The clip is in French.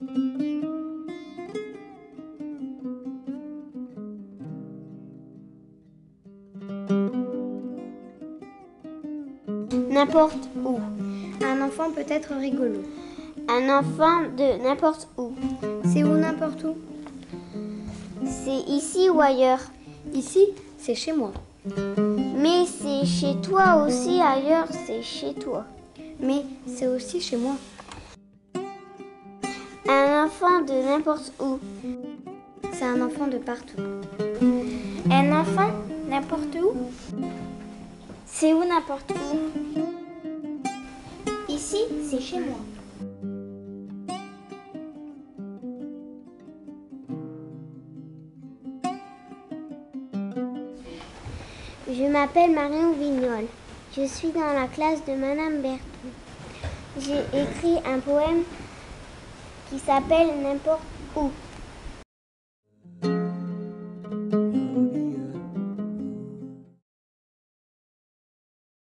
N'importe où. Un enfant peut être rigolo. Un enfant de n'importe où. C'est où n'importe où? C'est ici ou ailleurs. Ici, c'est chez moi. Mais c'est chez toi aussi, ailleurs, c'est chez toi. Mais c'est aussi chez moi. Un enfant de n'importe où. C'est un enfant de partout. Un enfant n'importe où. C'est où n'importe où. Ici, c'est chez moi. Je m'appelle Marion Vignol. Je suis dans la classe de Madame Berthoud. J'ai écrit un poème qui s'appelle N'importe où.